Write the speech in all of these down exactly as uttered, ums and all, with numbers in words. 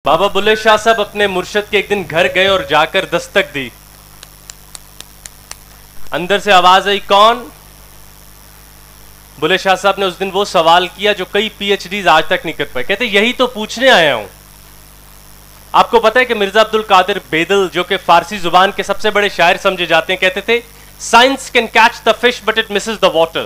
बाबा बुल्ले शाह साहब अपने मुर्शद के एक दिन घर गए और जाकर दस्तक दी। अंदर से आवाज आई, कौन? बुल्ले शाह साहब ने उस दिन वो सवाल किया जो कई पीएचडीज आज तक नहीं कर पाए। कहते यही तो पूछने आया हूं। आपको पता है कि मिर्जा अब्दुल कादिर बेदल, जो कि फारसी जुबान के सबसे बड़े शायर समझे जाते हैं, कहते थे science can catch the fish but it misses the water.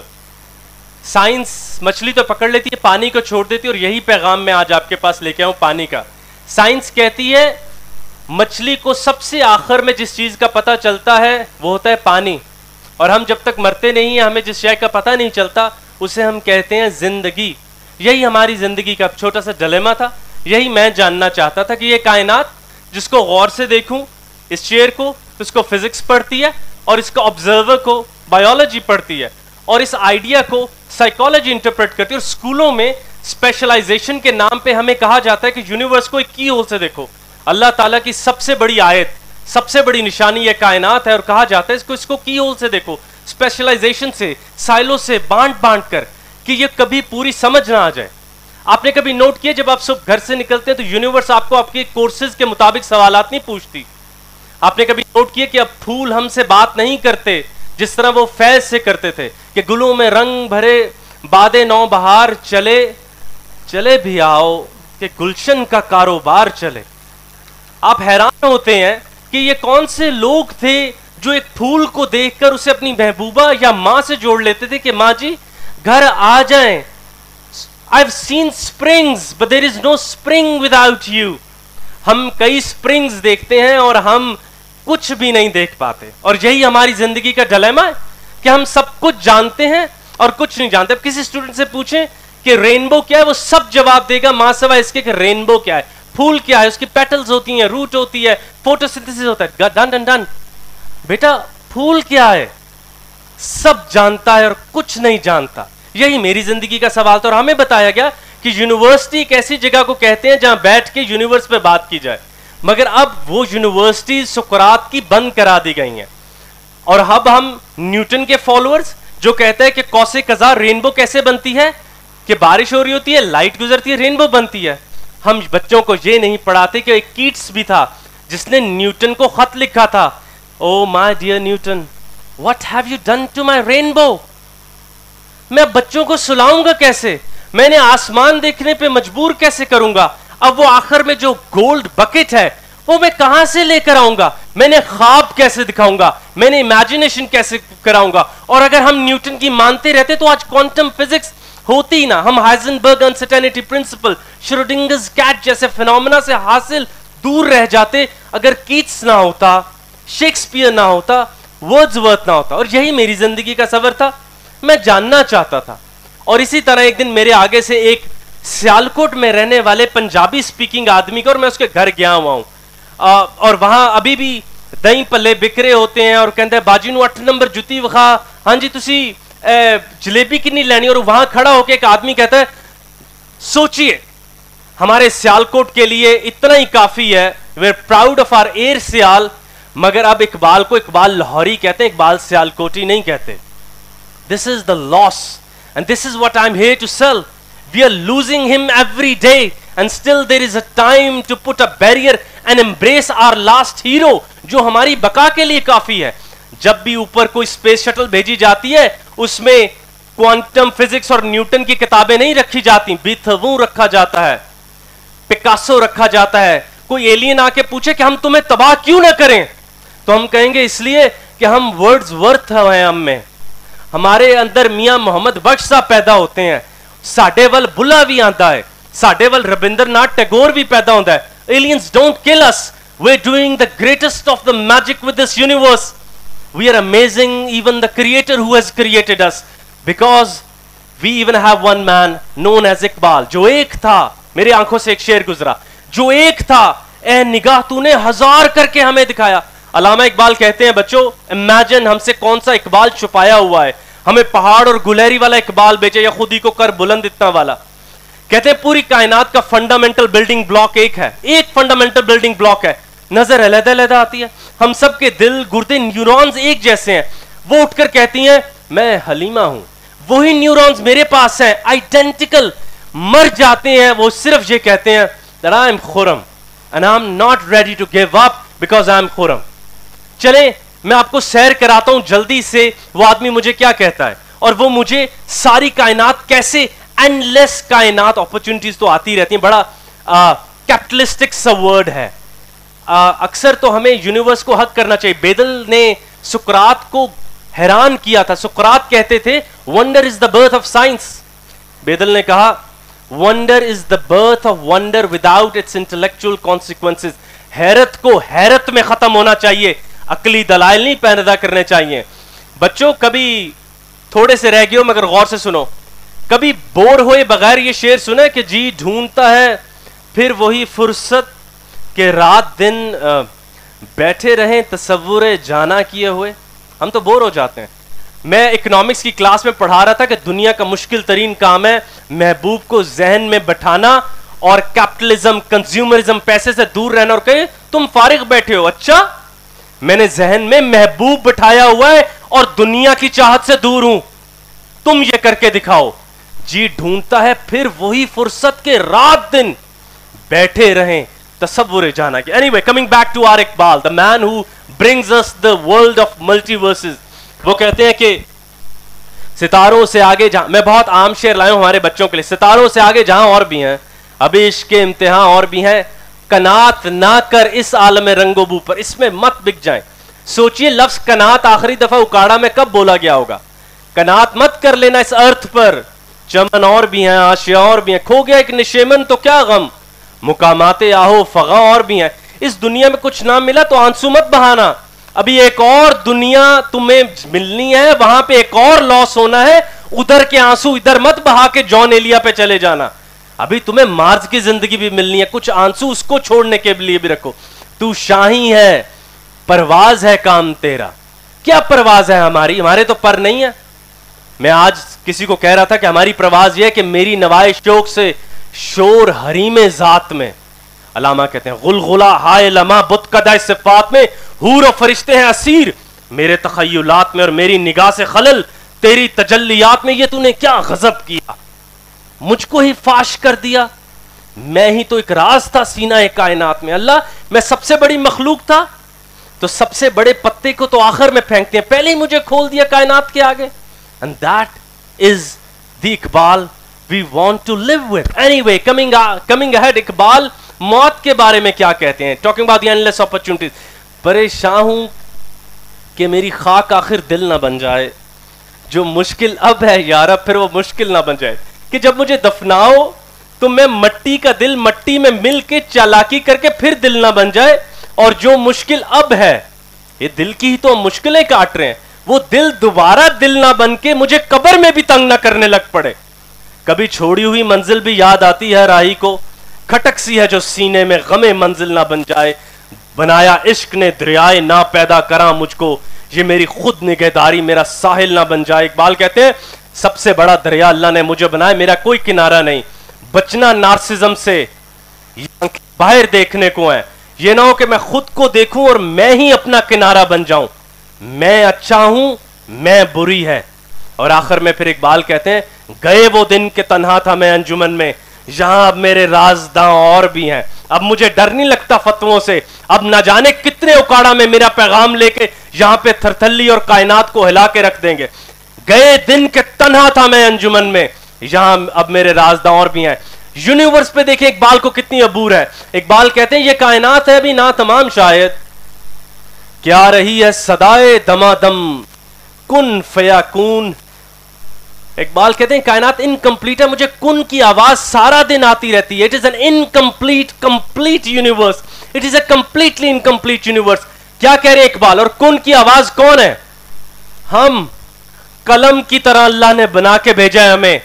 Science मछली तो पकड़ लेती है, पानी को छोड़ देती है। और यही पैगाम मैं आज आपके पास लेके आऊं पानी का। साइंस कहती है मछली को सबसे आखिर में जिस चीज का पता चलता है वो होता है पानी। और हम जब तक मरते नहीं हैं, हमें जिस शय का पता नहीं चलता उसे हम कहते हैं जिंदगी। यही हमारी जिंदगी का छोटा सा डिलेमा था। यही मैं जानना चाहता था कि ये कायनात जिसको गौर से देखूं, इस चेयर को, इसको फिजिक्स पढ़ती है और इसको ऑब्जर्वर को बायोलॉजी पढ़ती है और इस आइडिया को साइकोलॉजी इंटरप्रेट करती है। और स्कूलों में स्पेशलाइजेशन के नाम पे हमें कहा जाता है कि यूनिवर्स को एक की होल से देखो। अल्लाह ताला की सबसे बड़ी आयत, सबसे बड़ी निशानी ये कायनात है और कहा जाता है इसको इसको की होल से देखो, स्पेशलाइजेशन से, साइलो से बांट बांट कर, कि ये कभी पूरी समझ ना आ जाए। आपने कभी नोट किया जब आप सब घर से निकलते हैं तो यूनिवर्स आपको आपके कोर्सेज के मुताबिक सवालात नहीं पूछती। आपने कभी नोट किया कि अब फूल हमसे बात नहीं करते जिस तरह वो फैज से करते थे कि गुलों में रंग भरे बादे नौ बहार चले चले भी आओ कि गुलशन का कारोबार चले। आप हैरान होते हैं कि ये कौन से लोग थे जो एक फूल को देखकर उसे अपनी महबूबा या मां से जोड़ लेते थे कि मां जी घर आ जाएं। I've seen springs but there is no spring without you। हम कई स्प्रिंग्स देखते हैं और हम कुछ भी नहीं देख पाते। और यही हमारी जिंदगी का डिलेमा है कि हम सब कुछ जानते हैं और कुछ नहीं जानते। अब किसी स्टूडेंट से पूछें कि रेनबो क्या है, वो सब जवाब देगा मां सिवाय इसके कि रेनबो क्या है, फूल क्या है, उसकी पेटल्स होती हैं, रूट होती है, फोटोसिंथेसिस होता है। डन डन डन बेटा, फूल क्या है सब जानता है और कुछ नहीं जानता। यही मेरी जिंदगी का सवाल था। और हमें बताया गया कि यूनिवर्सिटी एक ऐसी जगह को कहते हैं जहां बैठ के यूनिवर्स पे बात की जाए, मगर अब वो यूनिवर्सिटी सुकरात की बंद करा दी गई हैं। और अब हम न्यूटन के फॉलोअर्स जो कहते हैं कि कौसे कज़ा रेनबो कैसे बनती है, कि बारिश हो रही होती है, लाइट गुजरती है, रेनबो बनती है। हम बच्चों को ये नहीं पढ़ाते कि एक कीट्स भी था जिसने न्यूटन को खत लिखा था, oh my dear Newton what have you done to my rainbow. मैं बच्चों को सुलाऊंगा कैसे, मैंने आसमान देखने पे मजबूर कैसे करूंगा। अब वो आखिर में जो गोल्ड बकेट है वो मैं कहां से लेकर आऊंगा, मैंने ख्वाब कैसे दिखाऊंगा, मैंने इमेजिनेशन कैसे कराऊंगा। और अगर हम न्यूटन की मानते रहते तो आज क्वांटम फिजिक्स होती ही ना। हम Heisenberg uncertainty principle, Schrodinger's cat जैसे फिनोमेना से हासिल दूर रह जाते अगर कीट्स ना होता, शेक्सपियर ना होता, वर्ड्सवर्थ ना होता। और यही मेरी जिंदगी का सफर था, मैं जानना चाहता था। और इसी तरह एक दिन मेरे आगे से एक सियालकोट में रहने वाले पंजाबी स्पीकिंग आदमी का, और मैं उसके घर गया हुआ हूं और वहां अभी भी दही पल्ले बिखरे होते हैं और कहते हैं बाजी नू अठ नंबर जुती विखा, हाँ जी तुसी जलेबी कितनी लेनी। और वहां खड़ा होकर एक आदमी कहता है सोचिए हमारे सियालकोट के लिए इतना ही काफी है, we are proud of our Air Sial. मगर अब इकबाल को इकबाल लाहौरी कहते हैं, इकबाल सियालकोटी नहीं कहते। This is the loss and this is what I am here to sell. We are losing him every day and still there is a time to put a barrier and embrace our last hero, जो हमारी बका के लिए काफी है। जब भी ऊपर कोई स्पेस शटल भेजी जाती है उसमें क्वांटम फिजिक्स और न्यूटन की किताबें नहीं रखी जाती, बीथवू रखा जाता है, पिकासो रखा जाता है। कोई एलियन आके पूछे कि हम तुम्हें तबाह क्यों ना करें, तो हम कहेंगे इसलिए कि हम वर्ड्सवर्थ हैं, हम में हमारे अंदर मियां मोहम्मद बख्श साहब पैदा होते हैं, साडे वल बुला भी आता है, साडे वल रविंद्रनाथ टैगोर भी पैदा होता है। Aliens don't kill us, we are doing the greatest of the magic with this universe. We are amazing even the creator who has created us, because we even have one man known as Iqbal, जो एक था। मेरी आंखों से एक शेर गुजरा, जो एक था ए निगाह तूने हजार करके हमें दिखाया। अल्लामा इकबाल कहते हैं बच्चों, इमेजिन हमसे कौन सा इकबाल छुपाया हुआ है, हमें पहाड़ और गुलहरी वाला इकबाल बेचे या खुद ही को कर बुलंद इतना वाला। कहते हैं पूरी कायनात का फंडामेंटल बिल्डिंग ब्लॉक एक है, एक फंडामेंटल बिल्डिंग ब्लॉक है, नजर अलग अलग आती है। हम सब के दिल, गुर्दे, न्यूरॉन्स एक जैसे हैं। वो उठकर कहती हैं मैं हलीमा हूं, वही न्यूरॉन्स मेरे पास हैं, आइडेंटिकल। मर जाते हैं वो सिर्फ ये कहते हैं that I am Khurram, and I'm not ready to give up because I'm Khurram. चले मैं आपको सैर कराता हूं जल्दी से, वो आदमी मुझे क्या कहता है, और वो मुझे सारी कायनात कैसे, एंडलेस कायनात, अपॉर्चुनिटीज तो आती रहती हैं, बड़ा कैपिटलिस्टिक सा वर्ड है। आ, अक्सर तो हमें यूनिवर्स को हक करना चाहिए। बेदल ने सुकरात को हैरान किया था। सुकरात कहते थे wonder is the birth of science. Bedil ने कहा wonder is the birth of wonder without its intellectual consequences. हैरत को हैरत में खत्म होना चाहिए, अकली दलाइल नहीं पैदा करने चाहिए। बच्चों कभी थोड़े से रह गए हो मगर गौर से सुनो, कभी बोर हुए बगैर ये शेर सुना कि जी ढूंढता है फिर वही फुर्सत के रात दिन बैठे रहें तसव्वुर जाना किए हुए। हम तो बोर हो जाते हैं। मैं इकोनॉमिक्स की क्लास में पढ़ा रहा था कि दुनिया का मुश्किल तरीन काम है महबूब को जहन में बैठाना और कैपिटलिज्म, कंज्यूमरिज्म, पैसे से दूर रहना, और कहे तुम फारिग बैठे हो। अच्छा, मैंने जहन में महबूब बिठाया हुआ है और दुनिया की चाहत से दूर हूं, तुम ये करके दिखाओ। जी ढूंढता है फिर वही फुर्सत के रात दिन बैठे रहें तसव्वुर जाना की। Anyway, coming back to our Iqbal, the man who brings us the world of multiverses. वो कहते हैं कि सितारों से आगे जहां, मैं बहुत आम शेर लाया हूं हमारे बच्चों के लिए, सितारों से आगे जहां और भी हैं, अभी इश्क के इम्तिहान और भी हैं, कनात ना कर इस आलम रंगोबू पर, इसमें मत बिक जाएं। सोचिए लफ्ज कनात आखिरी दफा उकाड़ा में कब बोला गया होगा। कनात मत कर लेना इस अर्थ पर, चमन और भी हैं, आशिया और भी हैं, खो गया एक निशेमन तो क्या गम, मुकामाते आहो फगा और भी हैं। इस दुनिया में कुछ ना मिला तो आंसू मत बहाना, अभी एक और दुनिया तुम्हें मिलनी है, वहां पे एक और लॉस होना है, उधर के आंसू इधर मत बहा के जॉन एलिया पे चले जाना। अभी तुम्हें मार्स की जिंदगी भी मिलनी है, कुछ आंसू उसको छोड़ने के लिए भी रखो। तू शाही है, परवाज है काम तेरा। क्या परवाज है हमारी? हमारे तो पर नहीं है। मैं आज किसी को कह रहा था कि हमारी परवाज यह कि मेरी नवाए शौक से शोर हरीमे जात में, अलामा कहते हैं गुलगुला हाय लमा बुतकदा सिफात में, हूर और फरिश्ते हैं असीर मेरे तखय्युलात में, और मेरी निगाह से खलल तेरी तजल्लियात में। ये तूने क्या गजब किया, मुझको ही फाश कर दिया, मैं ही तो एक राज था सीना ए कायनात में। अल्लाह, मैं सबसे बड़ी मखलूक था तो सबसे बड़े पत्ते को तो आखिर में फेंकते हैं, पहले ही मुझे खोल दिया कायनात के आगे। And that is the Iqbal we want to live with. Anyway, coming coming ahead, Iqbal मौत के बारे में क्या कहते हैं? Talking about the endless opportunities. परेशान हूं कि मेरी खाक आखिर दिल ना बन जाए, जो मुश्किल अब है यार अब फिर वो मुश्किल ना बन जाए, कि जब मुझे दफनाओ तो मैं मट्टी का दिल मट्टी में मिल के चालाकी करके फिर दिल ना बन जाए, और जो मुश्किल अब है, ये दिल की ही तो मुश्किलें काट रहे हैं, वो दिल दोबारा दिल ना बन के मुझे कब्र में भी तंग ना करने लग पड़े। कभी छोड़ी हुई मंजिल भी याद आती है राही को, खटक सी है जो सीने में गमे मंजिल ना बन जाए, बनाया इश्क ने दरियाए ना पैदा करा मुझको, ये मेरी खुद निगहदारी मेरा साहिल ना बन जाए। इकबाल कहते हैं सबसे बड़ा दरिया अल्लाह ने मुझे बनाया, मेरा कोई किनारा नहीं, बचना नार्सिज्म से, बाहर देखने को है, ये ना हो कि मैं खुद को देखूं और मैं ही अपना किनारा बन जाऊं, मैं अच्छा हूं मैं बुरी है। और आखिर में फिर इकबाल कहते हैं गए वो दिन के तन्हा था मैं अंजुमन में, यहां अब मेरे राजदां और भी हैं, अब मुझे डर नहीं लगता फतवों से, अब ना जाने कितने उकाड़ा में मेरा पैगाम लेके यहां पे थरथल्ली और कायनात को हिला के रख देंगे। गए दिन के तन्हा था मैं अंजुमन में, यहां अब मेरे राजदां और भी हैं। यूनिवर्स पे देखें इकबाल को कितनी अबूर है। इकबाल कहते हैं ये कायनात है अभी ना तमाम, शायद क्या रही है सदाए दमादम कुन फयाकून। इकबाल कहते हैं कायनात इनकम्प्लीट है, मुझे कुन की आवाज सारा दिन आती रहती है। It is an incomplete complete universe, it is a completely incomplete universe. क्या कह रहे इकबाल? और कुन की आवाज कौन है? हम कलम की तरह अल्लाह ने बना के भेजा है हमें।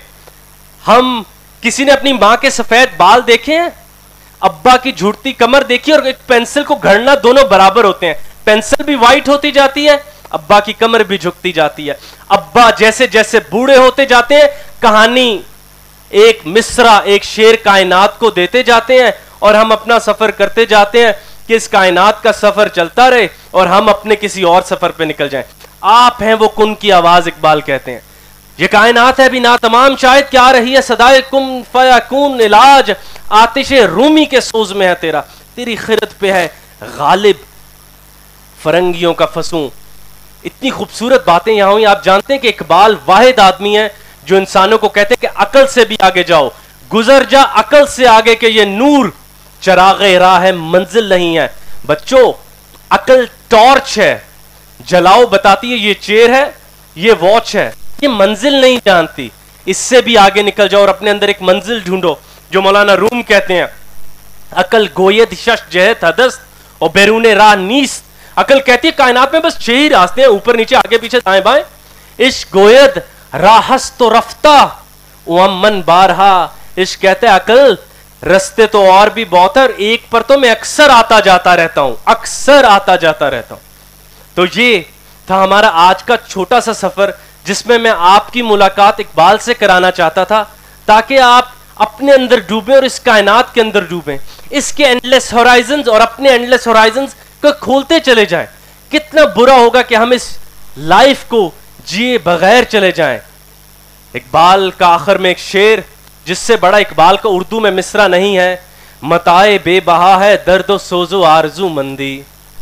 हम किसी ने अपनी मां के सफेद बाल देखे हैं, अब्बा की झूठती कमर देखी, और एक पेंसिल को घड़ना दोनों बराबर होते हैं, पेंसिल भी व्हाइट होती जाती है, अब्बा की कमर भी झुकती जाती है। अब्बा जैसे जैसे बूढ़े होते जाते हैं, कहानी एक मिसरा एक शेर कायनात को देते जाते हैं, और हम अपना सफर करते जाते हैं कि इस कायनात का सफर चलता रहे और हम अपने किसी और सफर पे निकल जाएं। आप हैं वो कुन की आवाज, इकबाल कहते हैं ये कायनात है भी ना तमाम, शायद क्या रही है सदाए कुन फयाकून, इलाज आतिश रूमी के सोज में है तेरा। तेरी खिरत पे है गालिब फरंगियों का फसूं। इतनी खूबसूरत बातें यहां हुई। आप जानते हैं कि इकबाल वाहिद आदमी है जो इंसानों को कहते हैं कि अकल से भी आगे जाओ, गुजर जा अकल से आगे के ये नूर चरागे राह है, मंजिल नहीं है। बच्चों, अकल टॉर्च है, जलाओ बताती है ये चेयर है, ये वॉच है, ये मंजिल नहीं जानती। इससे भी आगे निकल जाओ और अपने अंदर एक मंजिल ढूंढो, जो मौलाना रूम कहते हैं अकल गोयद शश जहत हदस्त और बैरूने राह नीस। अकल कहती है कायनात में बस छह ही रास्ते हैं, ऊपर नीचे आगे पीछे दाएं बाएं। इश्क गोयद राहस तो रफ्ता उमन बारहा। इश्क कहते हैं अकल रास्ते तो और भी बहुत है, एक पर तो मैं अक्सर आता जाता रहता हूं, अक्सर आता जाता रहता हूं। तो ये था हमारा आज का छोटा सा सफर, जिसमें मैं आपकी मुलाकात इकबाल से कराना चाहता था, ताकि आप अपने अंदर डूबें और इस कायनात के अंदर डूबें, इसके एंडलेस होराइजन्स और अपने एंडलेस होराइजन्स को खोलते चले जाएं। कितना बुरा होगा कि हम इस लाइफ को जिए बगैर चले जाएं। इकबाल का आखिर में एक शेर, जिससे बड़ा इकबाल का उर्दू में मिसरा नहीं है, मताए बेबहा है दर्दो सोजो आरजू मंदी।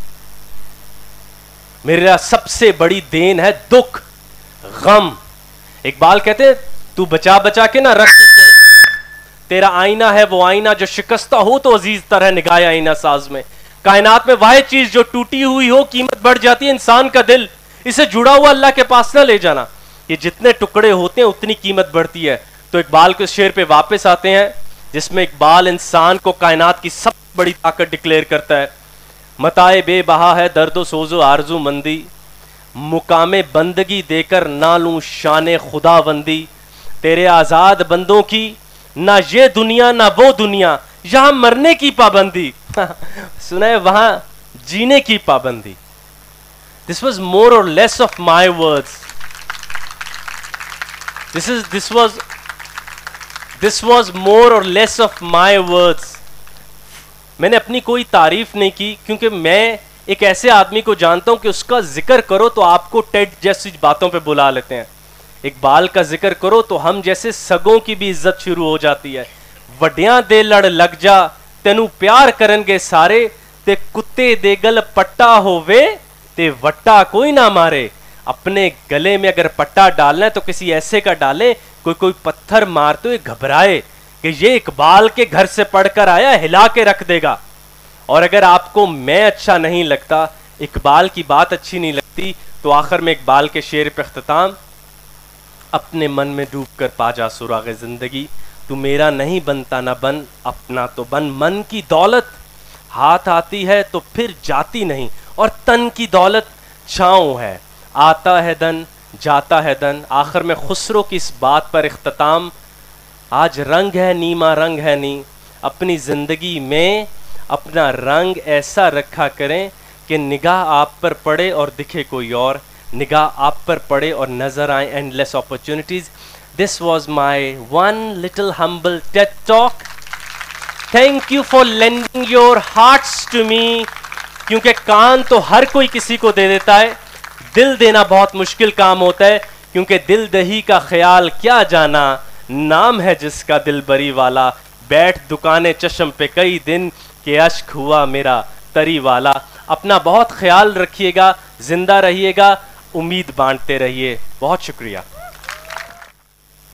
मेरा सबसे बड़ी देन है दुख गम। इकबाल कहते हैं तू बचा बचा के ना रख, तेरा आईना है वो आईना जो शिकस्ता हो तो अजीज तरह निगाह आईना साज में। कायनात में वह चीज जो टूटी हुई हो कीमत बढ़ जाती है, इंसान का दिल, इसे जुड़ा हुआ अल्लाह के पास ना ले जाना। ये जितने टुकड़े होते हैं उतनी कीमत बढ़ती है। तो इकबाल के शेर पे वापस आते हैं, जिसमें इकबाल इंसान को कायनात की सबसे बड़ी ताकत डिक्लेयर करता है। मताए बेबहा है दर्दो सोजो आरजू मंदी, मुकामे बंदगी देकर ना लूं शान खुदाबंदी। तेरे आजाद बंदों की ना ये दुनिया ना वो दुनिया, यहां मरने की पाबंदी सुने वहां जीने की पाबंदी। This was more or less of my words, this is this was this was more or less of my words. मैंने अपनी कोई तारीफ नहीं की, क्योंकि मैं एक ऐसे आदमी को जानता हूं कि उसका जिक्र करो तो आपको टेड जैसी बातों पे बुला लेते हैं। इकबाल का जिक्र करो तो हम जैसे सगों की भी इज्जत शुरू हो जाती है। वड्डियां दे लड़ लग जा तेनू प्यार करनगे सारे, ते कुत्ते दे गल पट्टा होवे ते वट्टा कोई ना मारे। अपने गले में अगर पट्टा डालना है तो किसी ऐसे का डाले कोई कोई पत्थर मारते हुए घबराए कि ये इकबाल के घर से पढ़कर आया, हिला के रख देगा। और अगर आपको मैं अच्छा नहीं लगता, इकबाल की बात अच्छी नहीं लगती, तो आखिर में इकबाल के शेर पे इख्तिताम, अपने मन में डूब कर पा जा सुराग़े जिंदगी, तू मेरा नहीं बनता ना बन अपना तो बन। मन की दौलत हाथ आती है तो फिर जाती नहीं, और तन की दौलत छाँव है, आता है दन जाता है दन। आखिर में खुसरो की इस बात पर इख्तिताम, आज रंग है नीमा रंग है नी, अपनी ज़िंदगी में अपना रंग ऐसा रखा करें कि निगाह आप पर पड़े और दिखे कोई और, निगाह आप पर पड़े और नजर आए endless opportunities. This was my one little humble TED talk. Thank you for lending your hearts to me, क्योंकि कान तो हर कोई किसी को दे देता है, दिल देना बहुत मुश्किल काम होता है, क्योंकि दिल दही का ख्याल क्या जाना, नाम है जिसका दिल बरी वाला। बैठ दुकाने चश्म पे कई दिन के अश्क हुआ मेरा तरी वाला। अपना बहुत ख्याल रखिएगा, जिंदा रहिएगा, उम्मीद बांटते रहिए। बहुत शुक्रिया।